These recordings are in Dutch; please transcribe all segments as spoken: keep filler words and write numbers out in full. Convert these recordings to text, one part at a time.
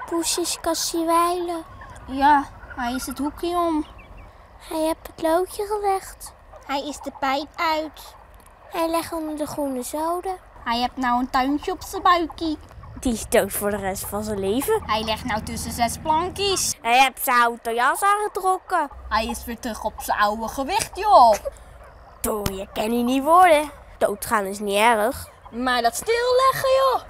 Poesjes Kassiewijlen. Ja, hij is het hoekje om. Hij heeft het loodje gelegd. Hij is de pijp uit. Hij legt onder de groene zoden. Hij heeft nou een tuintje op zijn buikie. Die is dood voor de rest van zijn leven. Hij ligt nou tussen zes plankjes. Hij heeft zijn houten jas aangetrokken. Hij is weer terug op zijn oude gewicht, joh. Door je kan hij niet worden. Doodgaan is niet erg. Maar dat stilleggen, joh.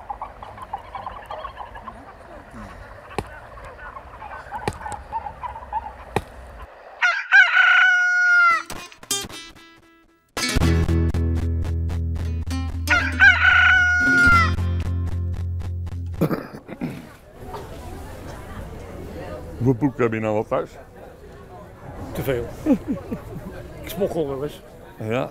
Hoeveel boeken heb je nou al thuis? Te veel. Ik smokkel wel eens. Ja.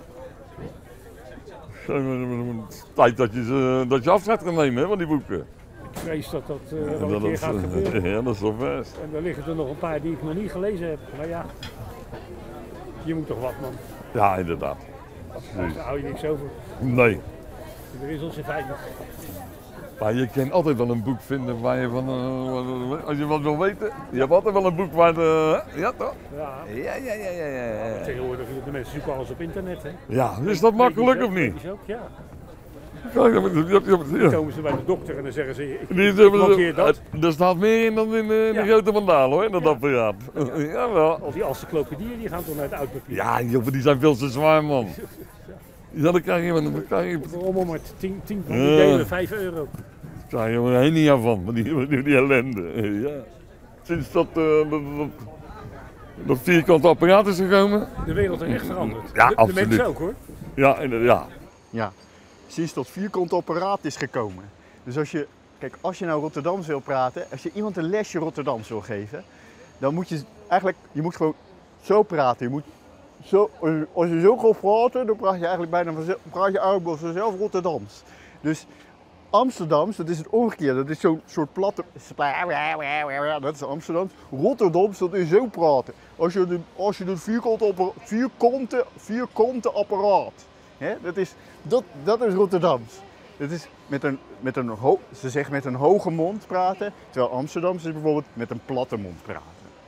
Het is tijd dat je, ze, dat je afscheid gaat nemen hè, van die boeken. Ik vrees dat dat uh, wel Ja, een keer dat gaat is, gebeuren. ja, dat is wel best. En er liggen er nog een paar die ik nog niet gelezen heb. Maar ja, je moet toch wat, man. Ja, inderdaad. Daar hou je niks over. Nee. Er is ons in veilig. Maar je kan altijd wel een boek vinden waar je van, uh, als je wat wil weten, je hebt altijd wel een boek waar de, ja toch? Ja. Ja, ja, ja, ja, ja. ja. Tegenwoordig, de mensen zoeken alles op internet, hè. Ja, is dat makkelijk of niet? Ook, ja. Ja, ja, ja, ja. Dan komen ze bij de dokter en dan zeggen ze, ik Die mankeer dat. Er staat meer in dan in, uh, in Ja. de grote vandaal hoor, in dat Ja. apparaat. Ja. Jawel. Al die encyclopedieën die gaan toch naar het oud papier. Ja, joh, die zijn veel te zwaar man. Ja, dan krijg je, dan krijg je, Allemaal maar tien, tien van die Ja. delen, vijf euro. daar krijg je er een niet aan van, van die, die, die ellende. Ja. Sinds dat, uh, dat, dat, dat vierkante apparaat is gekomen. De wereld is echt veranderd. Ja, de, de absoluut. mensen ook hoor. Ja, inderdaad. Ja, sinds dat vierkante apparaat is gekomen. Dus als je, kijk, als je nou Rotterdams wil praten, als je iemand een lesje Rotterdams wil geven, dan moet je eigenlijk, je moet gewoon zo praten. Je moet zo, als je zo gaat praten, dan praat je eigenlijk bijna vanzelf, praat je eigenlijk vanzelf Rotterdams. Dus Amsterdams, dat is het omgekeerde, dat is zo'n soort platte, dat is Amsterdams. Rotterdams, dat is zo praten. Als je, de, als je het vierkante, apparaat, vierkante, vierkante apparaat, hè, dat, is, dat, dat is Rotterdams. Dat is met een, met een ho, ze zeggen met een hoge mond praten, terwijl Amsterdams is bijvoorbeeld met een platte mond praten.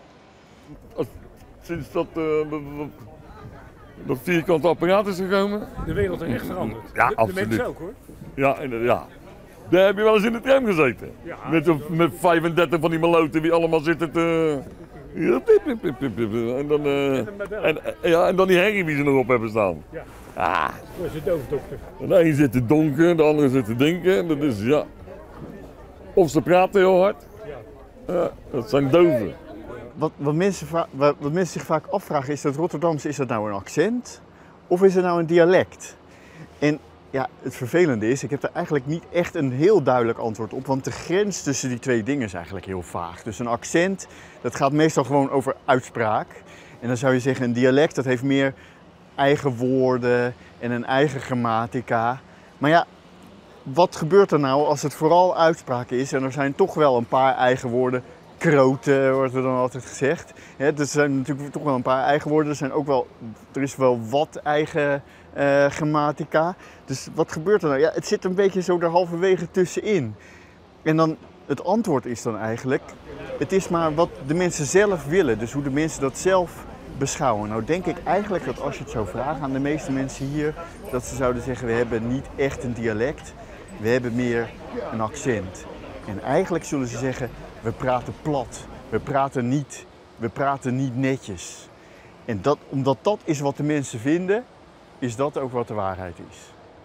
Sinds dat, uh, dat, dat, dat vierkante apparaat is gekomen. De wereld is echt veranderd. Ja, de, absoluut. de mensen ook hoor. Ja, inderdaad. Daar heb je wel eens in de tram gezeten. Ja, met, de, met vijfendertig van die meloten die allemaal zitten te... Ja, pip, pip, pip, pip, pip. En dan, uh, en, ja, en dan die herrie die ze nog op hebben staan. Ja. Ah. Dat is de doofdokter. De een zit te donken, de andere zit te denken. Dat is, ja. Of ze praten heel hard. Ja. Ja, dat zijn doven. Wat, wat, mensen va- wat, wat mensen zich vaak afvragen is dat Rotterdams, is dat nou een accent of is het nou een dialect? En ja, het vervelende is, ik heb er eigenlijk niet echt een heel duidelijk antwoord op, want de grens tussen die twee dingen is eigenlijk heel vaag. Dus een accent, dat gaat meestal gewoon over uitspraak. En dan zou je zeggen, een dialect, dat heeft meer eigen woorden en een eigen grammatica. Maar ja, wat gebeurt er nou als het vooral uitspraak is en er zijn toch wel een paar eigen woorden? Kroten wordt er dan altijd gezegd. He, er zijn natuurlijk toch wel een paar eigen woorden. Er, zijn ook wel, er is wel wat eigen uh, grammatica. Dus wat gebeurt er nou? Ja, het zit een beetje zo er halverwege tussenin. En dan het antwoord is dan eigenlijk, het is maar wat de mensen zelf willen. Dus hoe de mensen dat zelf beschouwen. Nou denk ik eigenlijk dat als je het zou vragen aan de meeste mensen hier, dat ze zouden zeggen, we hebben niet echt een dialect. We hebben meer een accent. En eigenlijk zullen ze zeggen, we praten plat, we praten niet, we praten niet netjes. En dat, omdat dat is wat de mensen vinden, is dat ook wat de waarheid is.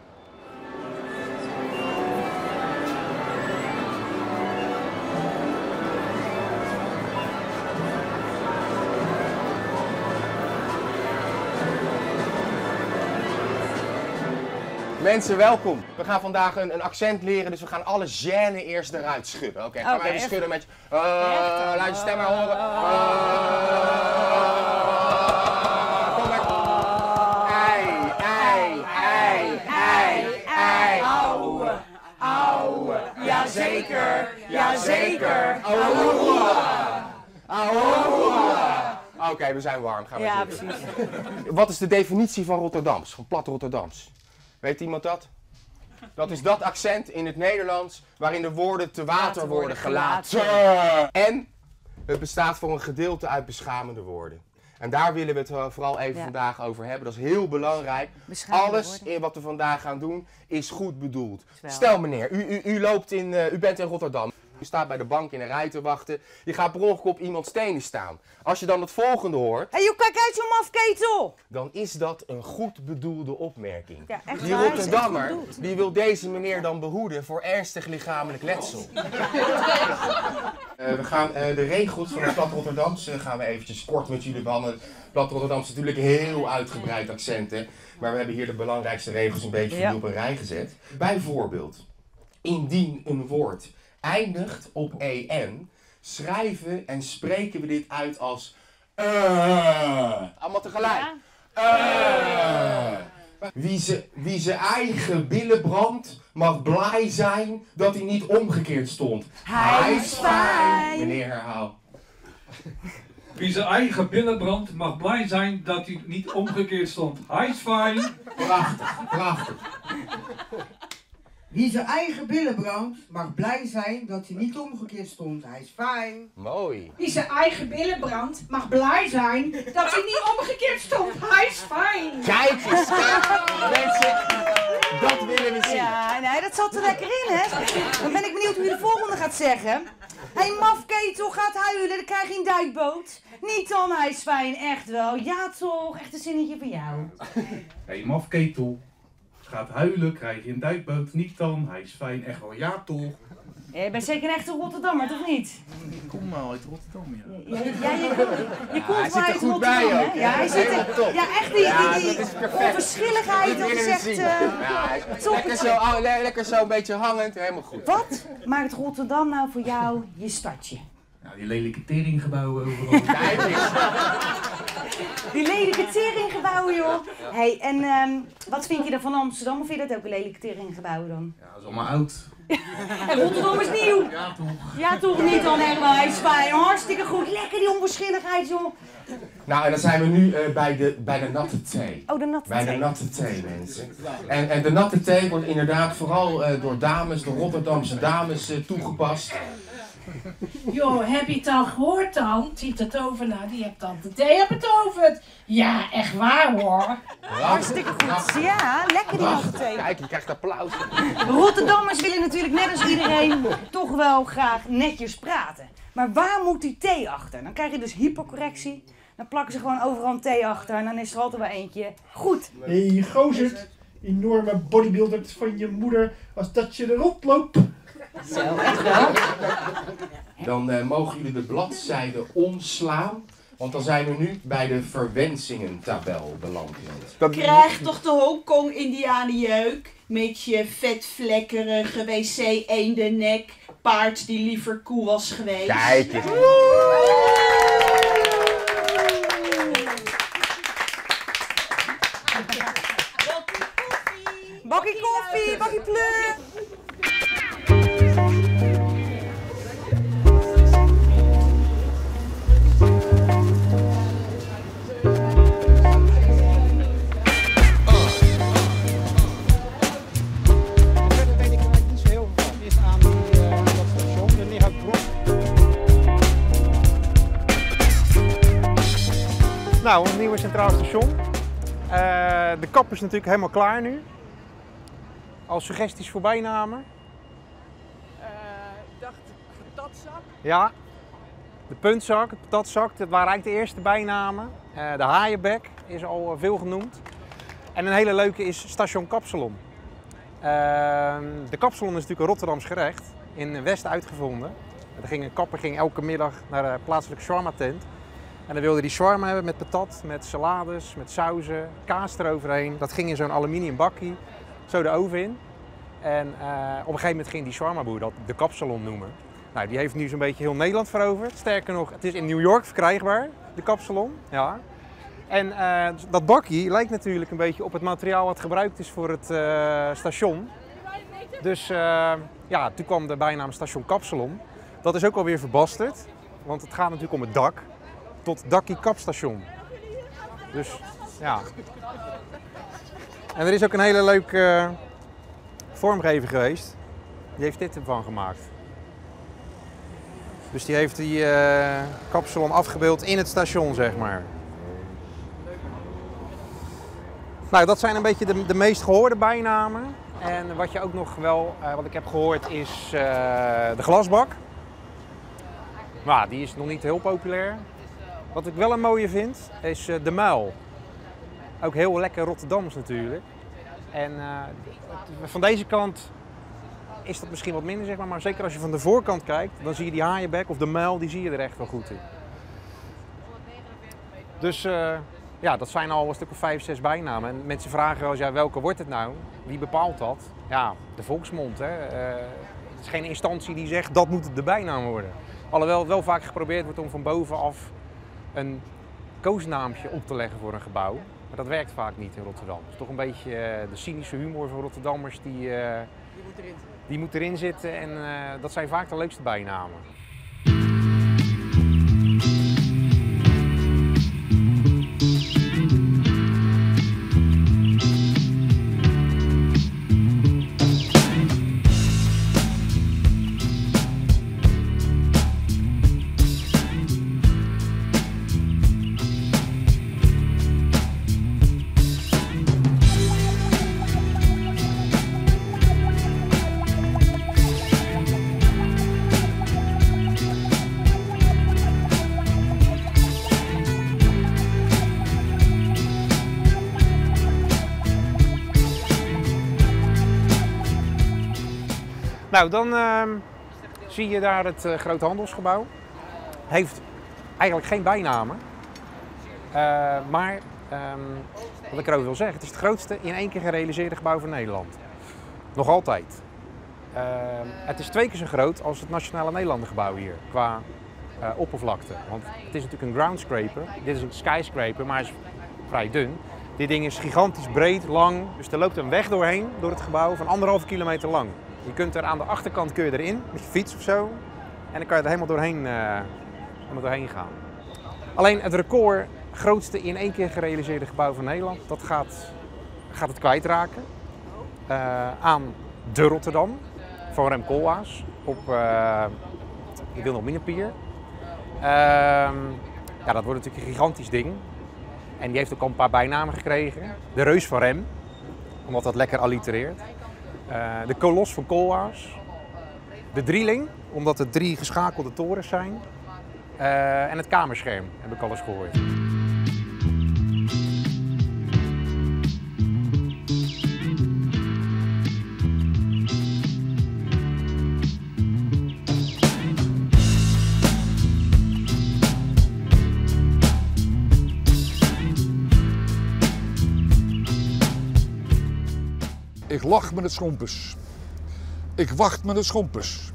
Mensen, welkom. We gaan vandaag een, een accent leren, dus we gaan alle gêne eerst eruit schudden. Oké, okay, gaan okay, wij even schudden met je. Uh, laat je stem maar horen. Uh, kom maar. Ei, ei, ei, ei, ei. Auwe, auwe. Jazeker, jazeker. Auwe, auwe. Oké, okay, we zijn warm. Gaan we ja, zitten. precies. Wat is de definitie van Rotterdams, van plat Rotterdams? Weet iemand dat? Dat is dat accent in het Nederlands waarin de woorden te water, Water worden worden gelaten. En het bestaat voor een gedeelte uit beschamende woorden. En daar willen we het uh, vooral even Ja. vandaag over hebben. Dat is heel belangrijk. Beschamende Alles woorden. in wat we vandaag gaan doen is goed bedoeld. Wel. Stel meneer, u, u, u, loopt in, uh, u bent in Rotterdam. U staat bij de bank in een rij te wachten. Je gaat per ongeluk op iemands tenen staan. Als je dan het volgende hoort, Hé, joh, kijk uit zo'n mafketel! dan is dat een goed bedoelde opmerking. Ja, echt Die waar, is echt Rotterdammer, goed bedoeld. die wil deze meneer dan behoeden voor ernstig lichamelijk letsel. Uh, we gaan uh, de regels van het Plat Rotterdamse gaan we eventjes kort met jullie behandelen. Plat Rotterdamse is natuurlijk heel uitgebreid accenten, maar we hebben hier de belangrijkste regels een beetje voor Ja. jullie op een rij gezet. Bijvoorbeeld, indien een woord eindigt op en, schrijven en spreken we dit uit als uh. Allemaal tegelijk. Uh. Wie ze, wie zijn eigen billen brandt, mag blij zijn dat hij niet omgekeerd stond. Hij is fijn. Meneer, herhaal. Wie zijn eigen billen brandt, mag blij zijn dat hij niet omgekeerd stond. Hij is fijn. Prachtig, prachtig. Wie zijn eigen billen brandt, mag blij zijn dat hij niet omgekeerd stond. Hij is fijn. Mooi. Wie zijn eigen billen brandt, mag blij zijn dat hij niet omgekeerd stond. Hij is fijn. Kijk eens, kijk. Mensen, dat willen we zien. Ja, nee, dat zat er lekker in, hè? Dan ben ik benieuwd hoe je de volgende gaat zeggen. Hé, hey, mafketel gaat huilen, dan krijg je een duikboot. Niet dan, hij is fijn, echt wel. Ja toch, echt een zinnetje van jou. Hé, hey, mafketel. Gaat huilen, krijg je een duikboot. Niet dan, hij is fijn. Echt wel, ja toch? Ja, je bent zeker een echte Rotterdammer, toch niet? Ik kom wel uit Rotterdam, ja. Ja, ja, je, je komt hij maar zit er uit goed bij Rotterdam, ook, hè? hè? Ja, hij zit er. Helemaal top. Ja, echt die, Ja, die, die dat is perfect. onverschilligheid, dat willen is we echt... zien. Uh, Ja, lekker, zo, oh, le- lekker zo een beetje hangend, helemaal goed. Wat maakt Rotterdam nou voor jou je stadje? Nou, die lelijke teringgebouwen overal. Kijk eens. Die lelijke teringgebouwen, joh. Hey, en um, wat vind je dan van Amsterdam? Of vind je dat ook een lelijke teringgebouw dan? Ja, dat is allemaal oud. En Rotterdam is nieuw. Ja toch? Ja, toch niet dan helemaal. Hij is fijn. Hartstikke goed. Lekker die onverschilligheid, joh. Nou, en dan zijn we nu uh, bij, de, bij de natte thee. Oh, de natte Bij de thee. natte thee, mensen. En, en de natte thee wordt inderdaad vooral uh, door dames, door Rotterdamse dames, uh, toegepast. Joh, heb je het al gehoord dan? Ziet het over, nou die hebt dan de thee op het over. Ja, echt waar hoor. Hartstikke goed. Ja, lekker die natte thee. Kijk, je krijgt applaus. Rotterdammers willen natuurlijk net als iedereen toch wel graag netjes praten. Maar waar moet die thee achter? Dan krijg je dus hypercorrectie. Dan plakken ze gewoon overal een thee achter en dan is er altijd wel eentje goed. Hé, hey, gozerd. Enorme bodybuilder van je moeder als dat je erop loopt. Zo, echt wel. Dan uh, mogen jullie de bladzijde omslaan. Want dan zijn we nu bij de verwensingentabel beland. Krijg toch de Hongkong-Indianenjeuk met je vetvlekkerige wc-eendennek, paard die liever koe was geweest. Kijk eens. Bakkie koffie, bakkie pleur. Nou, ons nieuwe Centraal Station. Uh, de kap is natuurlijk helemaal klaar nu. Als suggesties voor bijnamen? Uh, ik dacht patatzak. Ja, de puntzak, de patatzak, dat waren eigenlijk de eerste bijnamen. Uh, de haaienbek is al veel genoemd. En een hele leuke is Station Kapsalon. Uh, de Kapsalon is natuurlijk een Rotterdams gerecht, in West uitgevonden. Er ging een kapper ging elke middag naar de plaatselijke shawarma tent. En dan wilde hij shawarma hebben met patat, met salades, met sauzen, kaas eroverheen. Dat ging in zo'n aluminium bakkie, zo de oven in. En uh, op een gegeven moment ging die shawarmaboer dat de Kapsalon noemen. Nou, die heeft nu zo'n beetje heel Nederland veroverd. Sterker nog, het is in New York verkrijgbaar, de Kapsalon. Ja. En uh, dat bakkie lijkt natuurlijk een beetje op het materiaal wat gebruikt is voor het uh, station. Dus uh, ja, toen kwam de bijnaam Station Kapsalon. Dat is ook alweer verbasterd, want het gaat natuurlijk om het dak. Tot Dakkie Kapstation. Dus ja. En er is ook een hele leuke uh, vormgever geweest. Die heeft dit ervan gemaakt. Dus die heeft die uh, Kapsalon afgebeeld in het station, zeg maar. Nou, dat zijn een beetje de, de meest gehoorde bijnamen. En wat je ook nog wel, uh, wat ik heb gehoord, is uh, de glasbak. Nou, die is nog niet heel populair. Wat ik wel een mooie vind, is uh, de muil. Ook heel lekker Rotterdams natuurlijk. En uh, van deze kant is dat misschien wat minder, zeg maar. Maar zeker als je van de voorkant kijkt, dan zie je die haaienbek of de muil, die zie je er echt wel goed in. Dus uh, ja, dat zijn al een stuk of vijf, zes bijnamen. En mensen vragen wel eens, ja, welke wordt het nou? Wie bepaalt dat? Ja, de volksmond. Hè? Uh, het is geen instantie die zegt, dat moet de bijnaam worden. Alhoewel wel vaak geprobeerd wordt om van bovenaf een koosnaampje op te leggen voor een gebouw. Maar dat werkt vaak niet in Rotterdam. Het is toch een beetje uh, de cynische humor van Rotterdammers die, uh, die, moet, erin die moet erin zitten. En uh, dat zijn vaak de leukste bijnamen. Nou, dan uh, zie je daar het uh, groothandelsgebouw. Heeft eigenlijk geen bijnamen. Uh, maar um, wat ik erover wil zeggen, het is het grootste in één keer gerealiseerde gebouw van Nederland. Nog altijd. Uh, het is twee keer zo groot als het Nationale Nederlandengebouw hier, qua uh, oppervlakte. Want het is natuurlijk een groundscraper. Dit is een skyscraper, maar is vrij dun. Dit ding is gigantisch breed, lang. Dus er loopt een weg doorheen, door het gebouw, van anderhalve kilometer lang. Je kunt er aan de achterkant kun je erin, met je fiets of zo. En dan kan je er helemaal doorheen, uh, helemaal doorheen gaan. Alleen het record, grootste in één keer gerealiseerde gebouw van Nederland, dat gaat, gaat het kwijtraken. Uh, aan de Rotterdam, van Rem Koolhaas, op uh, de Wilhelminapier. Uh, ja, dat wordt natuurlijk een gigantisch ding. En die heeft ook al een paar bijnamen gekregen. De Reus van Rem, omdat dat lekker allitereert. Uh, de Kolos van Koolhaas. De Drieling, omdat het drie geschakelde torens zijn. Uh, en het Kamerscherm, heb ik al eens gehoord. Ik lach met het schompers. Ik wacht met het schompers.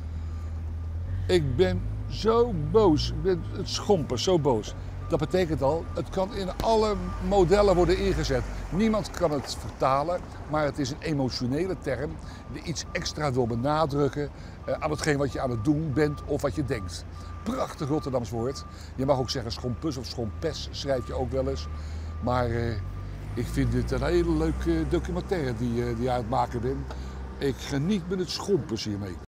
Ik ben zo boos. Ik ben het schompers, zo boos. Dat betekent al, het kan in alle modellen worden ingezet. Niemand kan het vertalen, maar het is een emotionele term die iets extra wil benadrukken uh, aan hetgeen wat je aan het doen bent of wat je denkt. Prachtig Rotterdams woord. Je mag ook zeggen schompus of schompes, schrijf je ook wel eens. Maar uh, ik vind dit een hele leuke documentaire die, uh, die je aan het maken bent. Ik geniet met het schompers hiermee.